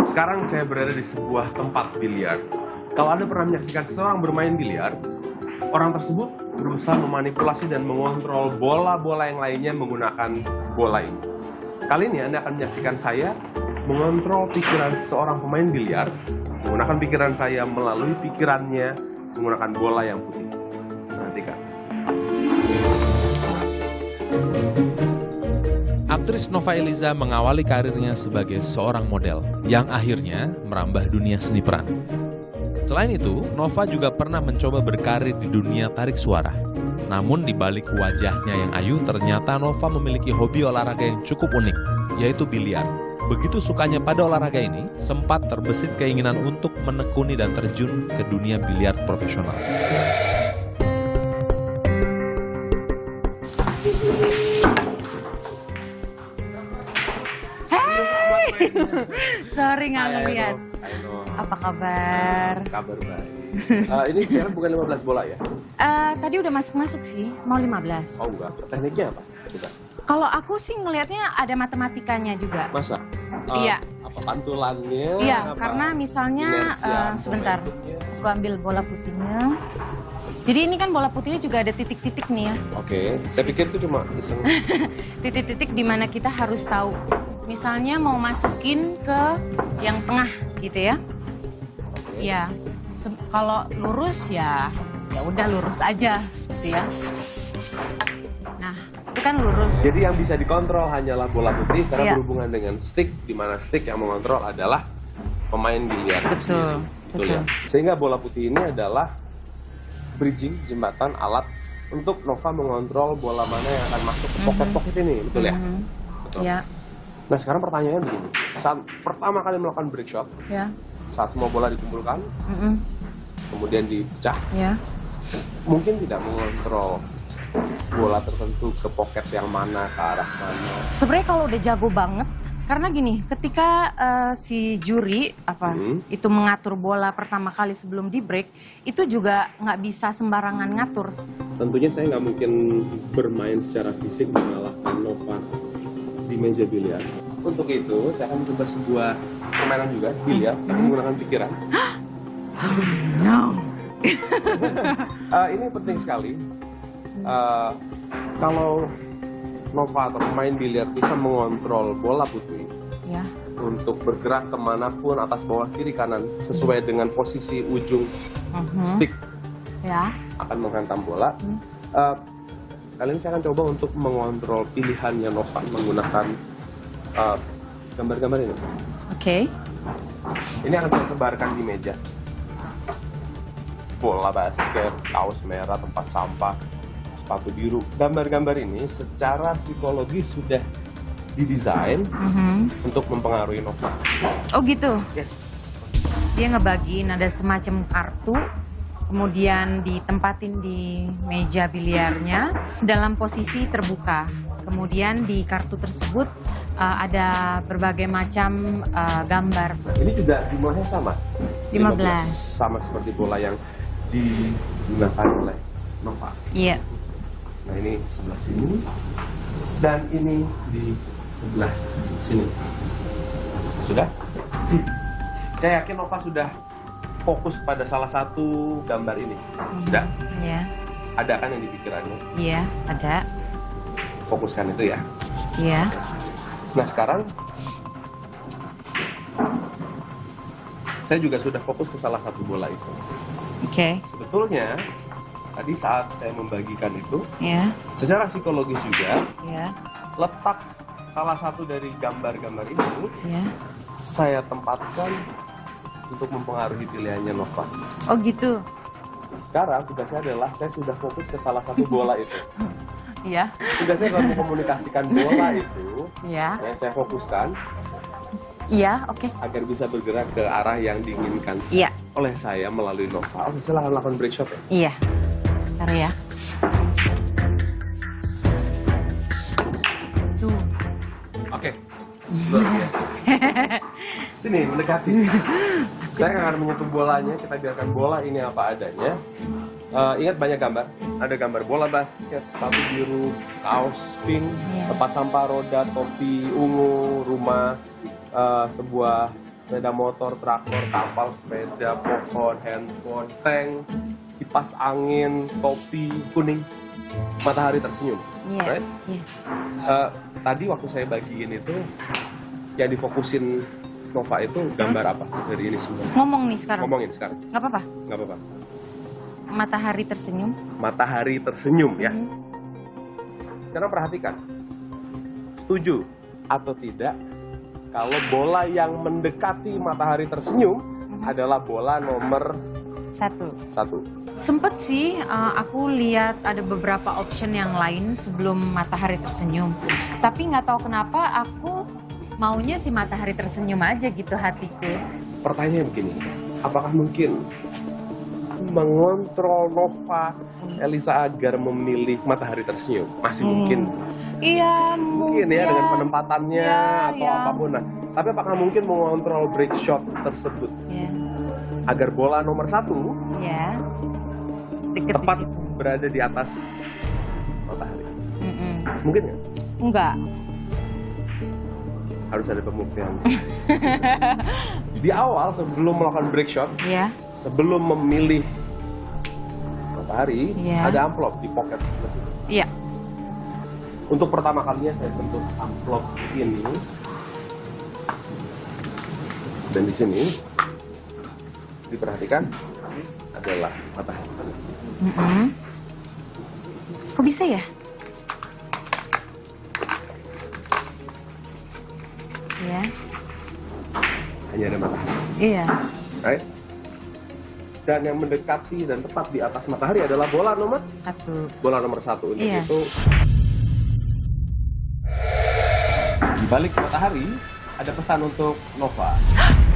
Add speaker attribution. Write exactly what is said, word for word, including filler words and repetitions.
Speaker 1: Sekarang saya berada di sebuah tempat biliar. Kalau Anda pernah menyaksikan seseorang bermain biliar, orang tersebut berusaha memanipulasi dan mengontrol bola-bola yang lainnya menggunakan bola ini. Kali ini Anda akan menyaksikan saya mengontrol pikiran seorang pemain biliar, menggunakan pikiran saya melalui pikirannya menggunakan bola yang putih. Perhatikan.
Speaker 2: Aktris Nova Eliza mengawali karirnya sebagai seorang model yang akhirnya merambah dunia seni peran. Selain itu, Nova juga pernah mencoba berkarir di dunia tarik suara. Namun di balik wajahnya yang ayu, ternyata Nova memiliki hobi olahraga yang cukup unik, yaitu biliar. Begitu sukanya pada olahraga ini, sempat terbesit keinginan untuk menekuni dan terjun ke dunia biliar profesional.
Speaker 3: Hey, sorry nggak ngeliat. Apa kabar?
Speaker 1: Kabar baik. uh, ini sekarang bukan lima belas bola ya?
Speaker 3: Uh, tadi udah masuk-masuk sih, mau lima belas.
Speaker 1: Oh enggak, tekniknya apa? Coba.
Speaker 3: Kalau aku sih ngelihatnya ada matematikanya juga.
Speaker 1: Masa? Uh,
Speaker 3: iya.
Speaker 1: Apa pantulannya?
Speaker 3: Iya,
Speaker 1: apa
Speaker 3: karena misalnya uh, sebentar, aku ambil bola putihnya. Jadi ini kan bola putihnya juga ada titik-titik nih ya.
Speaker 1: Oke, saya pikir itu cuma iseng.
Speaker 3: Titik-titik di mana kita harus tahu. Misalnya mau masukin ke yang tengah gitu ya. Okay. Ya, kalau lurus ya, ya udah lurus aja gitu ya. Nah, itu kan lurus.
Speaker 1: Jadi yang bisa dikontrol hanyalah bola putih karena
Speaker 3: ya. Berhubungan
Speaker 1: dengan stick, di mana stick yang mengontrol adalah pemain biliar.
Speaker 3: Betul,
Speaker 1: betul.
Speaker 3: betul.
Speaker 1: Ya? Sehingga bola putih ini adalah bridging, jembatan, alat untuk Nova mengontrol bola mana yang akan masuk ke pocket-pocket ini, betul ya?
Speaker 3: Mm-hmm.
Speaker 1: Betul.
Speaker 3: Ya.
Speaker 1: Nah sekarang pertanyaannya begini, saat pertama kali melakukan break shot,
Speaker 3: ya.
Speaker 1: Saat semua bola dikumpulkan,
Speaker 3: mm-hmm.
Speaker 1: kemudian dipecah,
Speaker 3: ya.
Speaker 1: Mungkin tidak mengontrol bola tertentu ke pocket yang mana, ke arah mana.
Speaker 3: Sebenarnya kalau udah jago banget, karena gini, ketika uh, si juri apa hmm. itu mengatur bola pertama kali sebelum di break, itu juga nggak bisa sembarangan ngatur.
Speaker 1: Tentunya saya nggak mungkin bermain secara fisik mengalahkan Nova di meja biliar. Untuk itu, saya akan mencoba sebuah permainan juga, biliar, hmm. menggunakan pikiran.
Speaker 3: Oh, no.
Speaker 1: uh, ini penting sekali. Uh, kalau Nova atau pemain biliar bisa mengontrol bola putih
Speaker 3: ya.
Speaker 1: Untuk bergerak kemanapun, atas, bawah, kiri, kanan, sesuai hmm. dengan posisi ujung uh-huh. stick
Speaker 3: ya. Akan
Speaker 1: menghantam bola. Hmm. Uh, kali ini saya akan coba untuk mengontrol pilihannya Nova menggunakan uh, gambar-gambar ini. Oke.
Speaker 3: Okay.
Speaker 1: Ini akan saya sebarkan di meja. Bola basket, kaos merah, tempat sampah, sepatu biru. Gambar-gambar ini secara psikologis sudah didesain mm-hmm. untuk mempengaruhi Nova.
Speaker 3: Oh gitu?
Speaker 1: Yes.
Speaker 3: Dia ngebagiin ada semacam kartu, kemudian ditempatin di meja biliarnya dalam posisi terbuka. Kemudian di kartu tersebut uh, ada berbagai macam uh, gambar.
Speaker 1: Ini juga jumlahnya sama?
Speaker 3: lima belas.
Speaker 1: Sama seperti bola yang digunakan oleh Nova.
Speaker 3: Iya.
Speaker 1: Nah ini sebelah sini dan ini di sebelah sini. Sudah? Saya yakin Nova sudah fokus pada salah satu gambar ini. Sudah?
Speaker 3: Iya.
Speaker 1: Ada kan yang di pikirannya?
Speaker 3: Iya, ada.
Speaker 1: Fokuskan itu ya?
Speaker 3: Iya.
Speaker 1: Nah sekarang saya juga sudah fokus ke salah satu bola itu.
Speaker 3: Oke. Okay.
Speaker 1: Sebetulnya tadi saat saya membagikan itu,
Speaker 3: yeah.
Speaker 1: secara psikologis juga,
Speaker 3: yeah.
Speaker 1: letak salah satu dari gambar-gambar itu, yeah. saya tempatkan untuk mempengaruhi pilihannya Nova.
Speaker 3: Oh gitu?
Speaker 1: Sekarang tugasnya adalah saya sudah fokus ke salah satu bola itu.
Speaker 3: Iya. Yeah.
Speaker 1: Tugasnya kalau mengkomunikasikan bola itu,
Speaker 3: yeah.
Speaker 1: yang saya fokuskan,
Speaker 3: iya, yeah, oke. Okay.
Speaker 1: Agar bisa bergerak ke arah yang diinginkan
Speaker 3: yeah.
Speaker 1: oleh saya melalui Nova. Oke, silahkan lakukan break shot ya?
Speaker 3: Iya. Bentar ya. Tuh.
Speaker 1: Oke. Luar biasa. Sini, mendekati. Saya akan menyentuh bolanya, kita biarkan bola ini apa adanya. Uh, ingat banyak gambar. Ada gambar bola basket, sepatu biru, kaos pink, yeah. tempat sampah, roda, topi, ungu, rumah. uh, sebuah sepeda motor, traktor, kapal, sepeda, pohon, handphone, tank, kipas angin, topi kuning, matahari tersenyum.
Speaker 3: Iya.
Speaker 1: Right?
Speaker 3: Iya.
Speaker 1: Uh, tadi waktu saya bagiin itu, yang difokusin Nova itu gambar apa dari ini semua?
Speaker 3: Ngomong nih sekarang.
Speaker 1: Ngomongin sekarang.
Speaker 3: Nggak apa-apa.
Speaker 1: Nggak apa-apa.
Speaker 3: Matahari tersenyum.
Speaker 1: Matahari tersenyum ya.
Speaker 3: Mhm.
Speaker 1: Sekarang perhatikan. Setuju atau tidak kalau bola yang mendekati matahari tersenyum
Speaker 3: Mhm.
Speaker 1: adalah bola nomor
Speaker 3: Satu.
Speaker 1: satu?
Speaker 3: Sempet sih, uh, aku lihat ada beberapa option yang lain sebelum matahari tersenyum. Tapi nggak tahu kenapa aku maunya si matahari tersenyum aja gitu hatiku.
Speaker 1: Pertanyaannya begini, apakah mungkin mengontrol Nova Elisa agar memilih matahari tersenyum? Masih
Speaker 3: Hmm.
Speaker 1: mungkin.
Speaker 3: Iya,
Speaker 1: Mungkin ya, dengan penempatannya
Speaker 3: Ya,
Speaker 1: atau
Speaker 3: ya.
Speaker 1: apapun. Nah, tapi apakah mungkin mengontrol break shot tersebut
Speaker 3: Ya,
Speaker 1: agar bola nomor satu
Speaker 3: ya. Deket
Speaker 1: tepat
Speaker 3: di situ.
Speaker 1: berada di atas matahari?
Speaker 3: Mm-mm.
Speaker 1: Mungkin nggak?
Speaker 3: Enggak.
Speaker 1: Harus ada pembuktian. Di awal sebelum melakukan break shot,
Speaker 3: Ya.
Speaker 1: sebelum memilih matahari,
Speaker 3: Iya.
Speaker 1: ada amplop di pocket sebelah situ.
Speaker 3: Iya.
Speaker 1: Untuk pertama kalinya saya sentuh amplop ini, dan di sini diperhatikan adalah matahari.
Speaker 3: Mm-mm. Kok bisa ya? Iya.
Speaker 1: Hanya ada matahari,
Speaker 3: Iya.
Speaker 1: right? Dan yang mendekati dan tepat di atas matahari adalah bola nomor
Speaker 3: Satu.
Speaker 1: bola nomor satu. Untuk
Speaker 3: Iya.
Speaker 1: itu, di balik matahari ada pesan untuk Nova.